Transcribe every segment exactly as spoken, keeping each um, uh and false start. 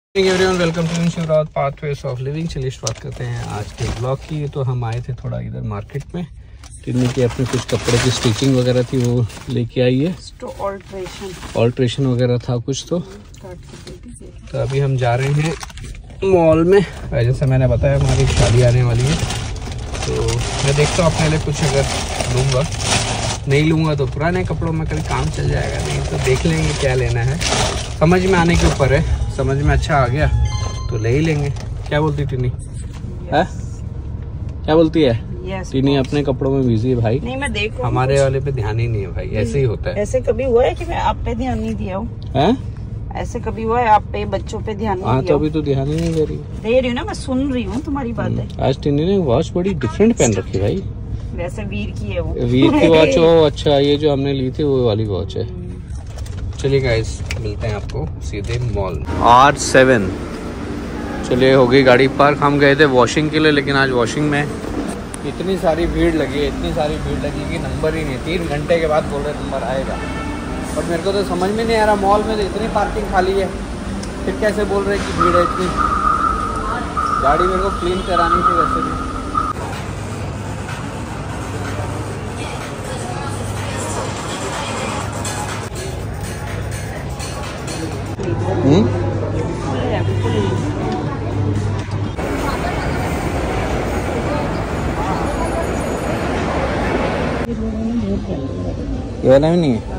Everyone welcome to Shivraj pathways of living. चलिए शुरुआत करते हैं आज के ब्लॉग की। तो हम आए थे थोड़ा इधर मार्केट में, टिन्नी की अपने कुछ कपड़े की स्टिचिंग वगैरह थी वो लेके आई है। ऑल्ट्रेशन ऑल्ट्रेशन वगैरह था कुछ तो तो अभी हम जा रहे हैं मॉल में। जैसे मैंने बताया हमारी शादी आने वाली है, तो मैं देखता हूँ अपने लिए कुछ अगर लूँगा, नहीं लूँगा तो पुराने कपड़ों में कभी काम चल जाएगा, नहीं तो देख लेंगे क्या लेना है। समझ में आने के ऊपर है, समझ में अच्छा आ गया तो ले ही लेंगे। क्या बोलती टिनी? है क्या बोलती है? yes, टिनी अपने कपड़ों में बिजी है भाई। नहीं मैं देख हमारे वाले पे ध्यान ही नहीं है भाई, ऐसे ही होता है। ऐसे कभी हुआ है कि मैं आप पे ध्यान नहीं दिया हूँ? है ऐसे कभी हुआ है आप पे बच्चों पे ध्यान नहीं? हाँ तो अभी तो ध्यान ही नहीं दे रही। दे रही हूँ ना, मैं सुन रही हूँ तुम्हारी बातें। आज टिनी ने वॉच बड़ी डिफरेंट पहन रखी भाई। वैसे वीर की है वो। वीर की वॉच हो। अच्छा ये जो हमने ली थी वो वाली वॉच है। चलिए गाइस मिलते हैं आपको सीधे मॉल आर सेवन। चलिए हो गई गाड़ी पार्क। हम गए थे वॉशिंग के लिए, लेकिन आज वॉशिंग में इतनी सारी भीड़ लगी है, इतनी सारी भीड़ लगी कि नंबर ही नहीं। तीन घंटे के बाद बोल रहे नंबर आएगा, और मेरे को तो समझ में नहीं आ रहा। मॉल में तो इतनी पार्किंग खाली है, फिर कैसे बोल रहे कि भीड़ है इतनी। गाड़ी मेरे को क्लीन करानी थी वैसे भी। हम्म ये वाला भी नहीं है।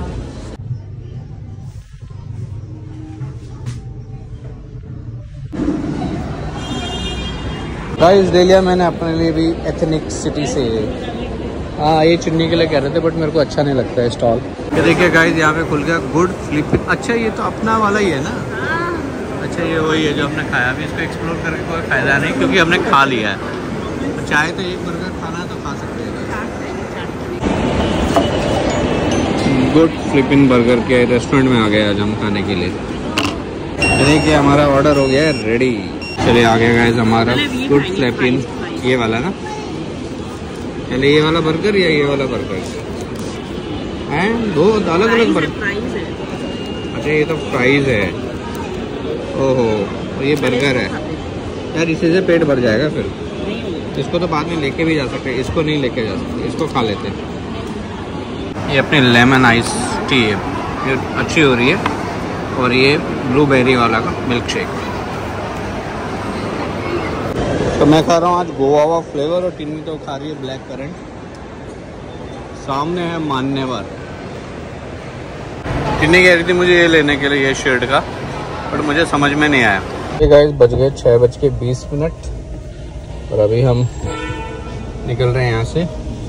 गाइस ले लिया मैंने अपने लिए भी एथनिक सिटी से। हाँ ये चुन्नी के लिए कह रहे थे, बट मेरे को अच्छा नहीं लगता है स्टॉल। ये देखिए गाइस यहाँ पे खुल गया गुड फ्लिपिंग। अच्छा ये तो अपना वाला ही है ना? अच्छा ये वही है जो हमने खाया। अभी इसको एक्सप्लोर करके कोई फायदा नहीं, क्योंकि हमने खा लिया है। तो चाहे तो एक बर्गर खाना तो खा सकते हैं। गुड फ्लिपिंग बर्गर के रेस्टोरेंट में आ गए आज हम खाने के लिए। देखिए हमारा ऑर्डर हो गया है रेडी। चलिए आ गया गाइस हमारा गुड फ्लिपिंग, ये वाला ना। चलिए ये वाला बर्गर या ये वाला बर्गर हैं? दो अलग अलग बर्गर। अच्छा ये तो फ्राइज है। ओहो तो ये बर्गर है यार, इसी से पेट भर जाएगा फिर। इसको तो बाद में लेके भी जा सकते हैं, इसको नहीं लेके जा सकते, इसको खा लेते हैं। ये अपनी लेमन आइस टी है, ये अच्छी हो रही है। और ये ब्लूबेरी वाला का मिल्क शेक। तो मैं खा रहा हूँ आज गोवा फ्लेवर, और टिन्नी तो खा रही है ब्लैक करंट। सामने है मान्यवर। टिन्नी कह रही थी मुझे ये लेने के लिए, ये शर्ट का, बट मुझे समझ में नहीं आया। ये गाइस बज गए छः बज के बीस मिनट और अभी हम निकल रहे हैं यहाँ से।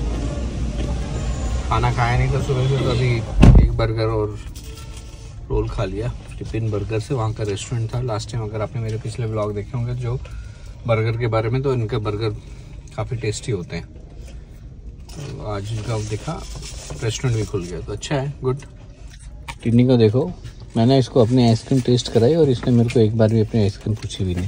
खाना खाया नहीं था सुबह से, तो अभी एक बर्गर और रोल खा लिया टिफिन बर्गर से। वहाँ का रेस्टोरेंट था लास्ट टाइम, अगर आपने मेरे पिछले ब्लॉग देखे होंगे जो बर्गर के बारे में, तो इनके बर्गर काफ़ी टेस्टी होते हैं। तो आज इनका देखा रेस्टोरेंट भी खुल गया, तो अच्छा है, गुड। टिन्नी को देखो, मैंने इसको अपनी आइसक्रीम टेस्ट कराई और इसने मेरे को एक बार भी अपनी आइसक्रीम पूछी भी नहीं।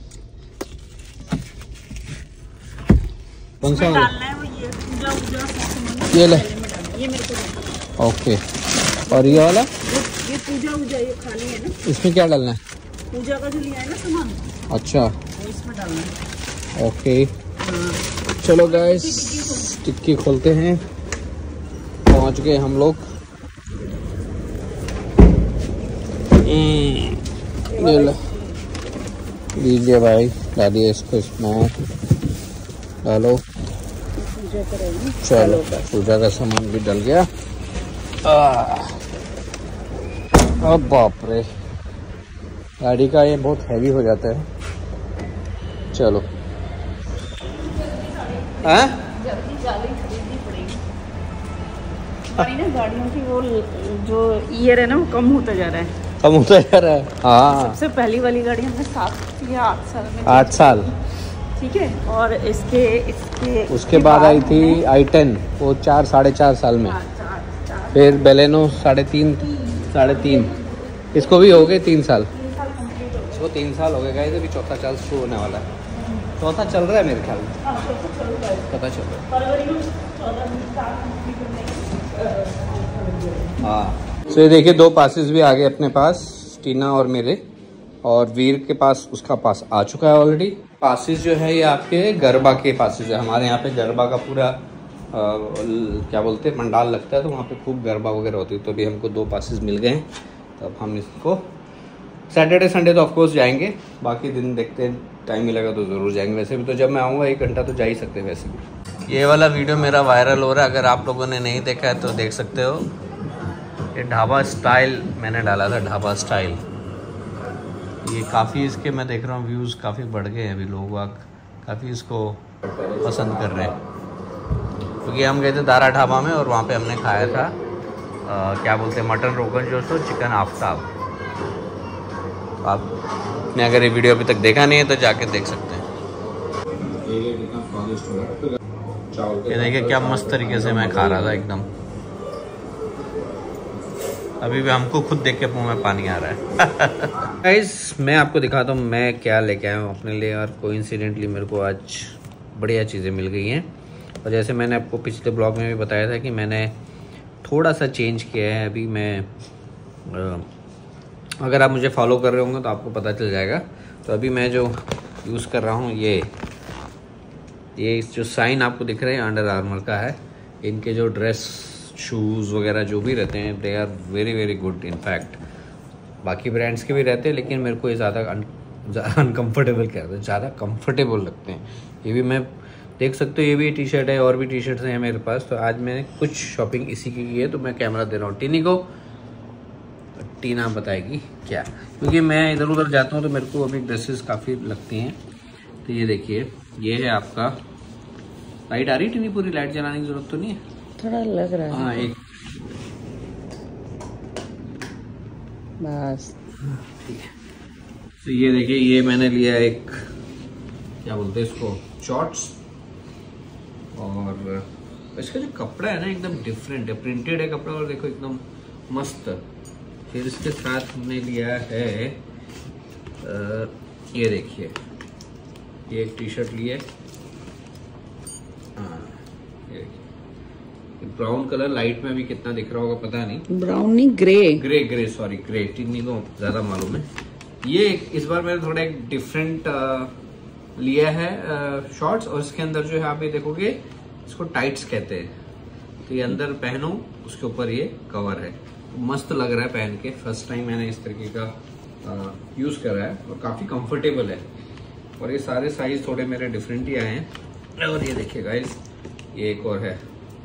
कौन सा वाला? ये ले। ये मेरे को ओके। और ये वाला? ये पूजा वूजा ये खानी है ना। इसमें क्या डालना है? पूजा का जो लिया है ना सामान। अच्छा इसमें डालना है। ओके चलो गाइस टिक्की खोलते हैं। पहुंच गए हम लोग। ये लो लीजिए भाई, डालिए इसको, इसमें डालो। चलो पूजा का सामान भी डल गया। अब बाप रे, गाड़ी का ये बहुत हैवी हो जाता है। चलो हैं? जल्दी जाली खरीदनी पड़ेगी। और ना गाड़ियों की वो जो ईयर है ना वो कम होता जा रहा है। कम होता जा रहा है। हाँ सबसे पहली वाली गाड़ी हमने सात या आठ साल में। आठ साल ठीक है। और इसके इसके उसके बाद आई थी आई टेन, वो चार साढ़े चार साल में। फिर बेलेनो साढ़े तीन साढ़े तीन इसको भी हो गए तीन साल। इसको तीन साल हो गए गाइस, अभी चौथा साल शुरू होने वाला है। चौथा चल रहा है मेरे ख्याल में, पता चल रहा है। हाँ सो ये देखिए दो पासेस भी आ गए अपने पास, टीना और मेरे। और वीर के पास उसका पास आ चुका है ऑलरेडी। पासिस जो है ये आपके गरबा के पासिस है। हमारे यहाँ पे गरबा का पूरा आ, क्या बोलते हैं पंडाल लगता है, तो वहाँ पे खूब गरबा वगैरह होती है। तो अभी हमको दो पासिस मिल गए हैं, तो अब हम इसको सैटरडे संडे तो ऑफकोर्स जाएंगे, बाकी दिन देखते हैं, टाइम मिलेगा तो ज़रूर जाएंगे। वैसे भी तो जब मैं आऊँगा एक घंटा तो जा ही सकते हैं वैसे भी। ये वाला वीडियो मेरा वायरल हो रहा है, अगर आप लोगों ने नहीं देखा है तो देख सकते हो। ये ढाबा स्टाइल मैंने डाला था, ढाबा स्टाइल। ये काफ़ी इसके मैं देख रहा हूँ व्यूज़ काफ़ी बढ़ गए हैं, अभी लोग काफ़ी इसको पसंद कर रहे हैं। क्योंकि हम गए थे दारा ढाबा में और वहाँ पे हमने खाया था आ, क्या बोलते हैं मटन रोगन जोश और चिकन आफ्ताब। आपने अगर ये वीडियो अभी तक देखा नहीं है तो जाके देख सकते हैं। ये देखिए क्या मस्त तरीके से मैं खा रहा था एकदम। अभी भी हमको खुद देख के मुंह में पानी आ रहा है। गाइस मैं आपको दिखाता हूँ मैं क्या लेके आया हूँ अपने लिए, और कोइंसिडेंटली मेरे को आज बढ़िया चीज़ें मिल गई हैं। और जैसे मैंने आपको पिछले ब्लॉग में भी बताया था कि मैंने थोड़ा सा चेंज किया है। अभी मैं आ, अगर आप मुझे फॉलो कर रहे होंगे तो आपको पता चल जाएगा। तो अभी मैं जो यूज़ कर रहा हूँ ये ये जो साइन आपको दिख रहे हैं अंडर आर्मर का है। इनके जो ड्रेस शूज़ वगैरह जो भी रहते हैं they are very very good. In fact बाकी ब्रांड्स के भी रहते हैं, लेकिन मेरे को ये ज़्यादा अनकम्फर्टेबल कहते हैं, ज़्यादा कंफर्टेबल लगते हैं। ये भी मैं देख सकते हो, ये भी टी शर्ट है और भी टी शर्ट्स हैं मेरे पास। तो आज मैंने कुछ शॉपिंग इसी की की है, तो मैं कैमरा दे रहा हूँ टीनी को। टीना बताएगी क्या, क्योंकि मैं इधर उधर जाता हूँ तो मेरे को अभी ड्रेसेस काफ़ी लगती हैं। तो ये देखिए ये है आपका, लाइट आ रही है टीनी? पूरी लाइट जलाने की जरूरत तो नहीं है? थोड़ा लग रहा है। हाँ एक बस ठीक है। तो ये देखिए ये मैंने लिया एक क्या बोलते हैं इसको शॉर्ट्स, और इसका जो कपड़ा है ना एकदम डिफरेंट है, प्रिंटेड है कपड़ा और देखो एकदम मस्त। फिर इसके साथ हमने लिया है आ, ये देखिए ये एक टी शर्ट ली है, हाँ ये ब्राउन कलर, लाइट में भी कितना दिख रहा होगा पता नहीं, ब्राउन नहीं grey grey grey sorry grey, टिन्नी को ज्यादा मालूम है। ये इस बार मैंने थोड़ा एक डिफरेंट लिया है शॉर्ट्स, और इसके अंदर जो है आप ये देखोगे इसको टाइट्स कहते हैं। तो ये अंदर पहनो, उसके ऊपर ये कवर है, मस्त लग रहा है पहन के। फर्स्ट टाइम मैंने इस तरीके का यूज करा है और काफी कंफर्टेबल है। और ये सारे साइज थोड़े मेरे डिफरेंट ही आए हैं। और ये देखिए गाइस ये एक और है,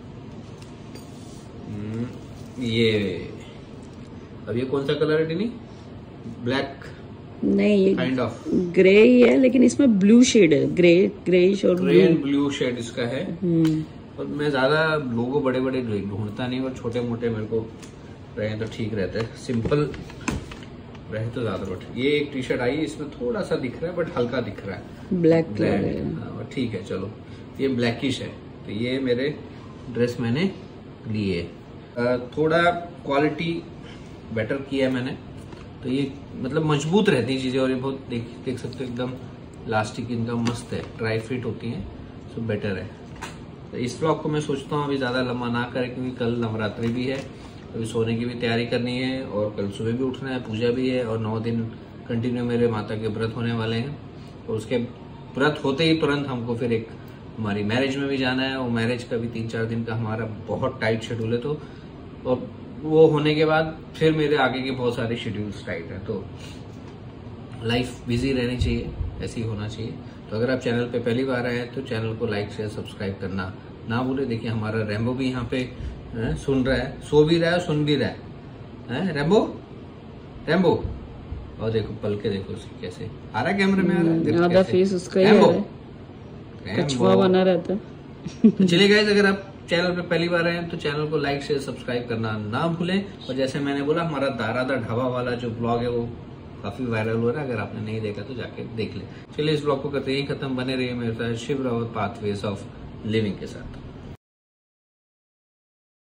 ये अब ये कौन सा कलर है टिनी? ब्लैक नहीं, ये काइंड ऑफ ग्रे ही है, लेकिन इसमें ब्लू शेड है, ग्रे ग्रेइश और ग्रे एंड ब्लू शेड इसका है। हम्म और मैं ज्यादा लोगो बड़े बड़े ढूंढता नहीं, और छोटे मोटे मेरे को रहे तो ठीक रहता है, सिंपल रहे तो ज्यादा बेटर। ये एक टी शर्ट आई, इसमें थोड़ा सा दिख रहा है बट हल्का दिख रहा है, ब्लैक ब्लैक कलर। ठीक है चलो, ये ब्लैकिश है। तो ये मेरे ड्रेस मैंने लिए, थोड़ा क्वालिटी बेटर किया है मैंने। तो ये मतलब मजबूत रहती है चीजें, और ये बहुत देख देख सकते हो एकदम इलास्टिक इनका मस्त है, ड्राई फिट होती हैं, सो बेटर है। तो इस ब्लॉग को मैं सोचता हूँ अभी ज्यादा लंबा ना करें, क्योंकि कल नवरात्रि भी है, अभी सोने की भी तैयारी करनी है, और कल सुबह भी उठना है, पूजा भी है, और नौ दिन कंटिन्यू मेरे माता के व्रत होने वाले हैं। और उसके व्रत होते ही तुरंत हमको फिर एक हमारी मैरिज में भी जाना है, और मैरिज का भी तीन चार दिन का हमारा बहुत टाइट शेड्यूल है। तो और वो होने के बाद फिर मेरे आगे के बहुत सारे शेड्यूल्स टाइट है। तो लाइफ बिजी रहनी चाहिए, ऐसे ही होना चाहिए। तो अगर आप चैनल पे पहली बार आए हैं तो चैनल को लाइक शेयर सब्सक्राइब करना ना भूले। देखिए हमारा रैम्बो भी यहाँ पे है, सुन रहा है, सो भी रहा है, सुन भी रहा है, है रैम्बो रैम्बो। और देखो पल के देखो उसे कैसे आ रहा है, कैमरे में आ रहा है, आधा फेस उसका ही है, कछुआ बना रहता है। तो चलिए गाइस, अगर आप चैनल पे पहली बार आए हैं तो चैनल को लाइक शेयर सब्सक्राइब करना ना भूलें। और जैसे मैंने बोला हमारा दारादा ढाबा वाला जो ब्लॉग है वो काफी वायरल हो रहा है, अगर आपने नहीं देखा तो जाके देख ले। चलिए इस ब्लॉग को करते ही खत्म, बने रहिए मेरे साथ Shiv Rawat pathways of living के साथ।